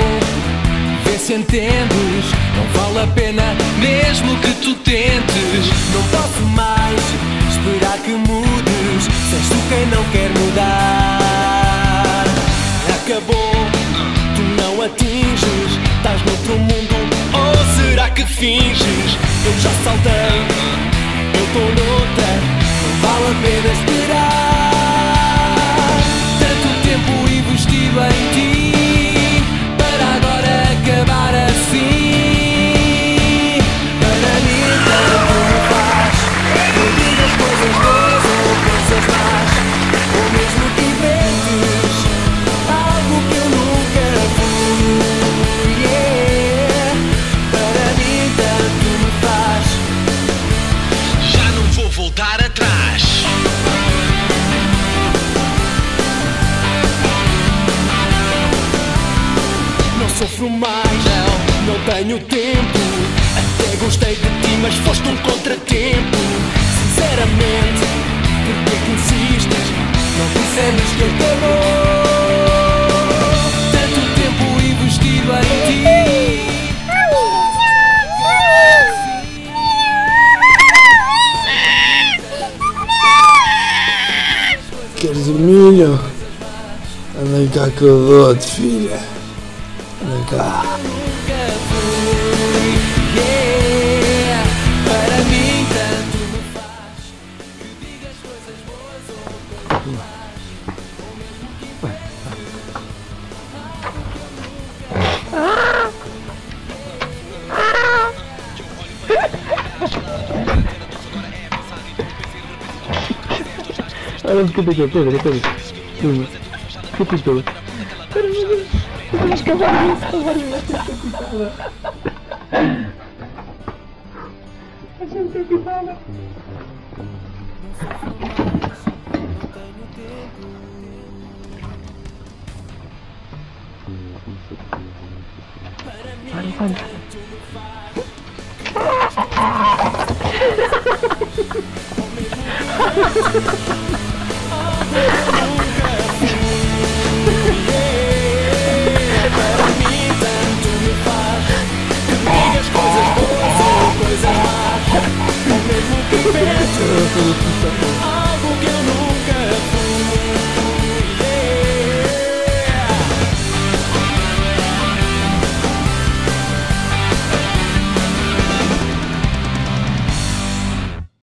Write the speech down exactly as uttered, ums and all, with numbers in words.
Vê se entendes, não vale a pena mesmo que tu tentes. Não posso mais esperar que mudes, se és tu quem não quer mudar. Acabou, Tu não atinges, estás noutro mundo, ou será que finges? eu já saltei, eu tô noutra, não vale a pena esperar. Tanto tempo investido em ti, para agora acabar assim. Para mim tanto me faz, eu digo as coisas boas ou coisas más, ou mesmo que inventes algo que eu nunca fui. Yeah. Para mim tanto me faz. Já não vou voltar atrás. Não sofro mais, não, não tenho tempo. Até gostei de ti, mas foste um contratempo. Sinceramente, porquê que insistes? Não dissemos que acabou. Tanto tempo investido em ti. Queres o milho? Anda cá que eu dou-te, filha. Anda cá. Nunca fui. Yeah. Para mim tanto me faz que digas coisas boas ou coisas Olha, fica aqui, pega, pega. Toma. Fica todo. Vamos cavar isso, cavar isso. A gente é pitada. Vai, vai.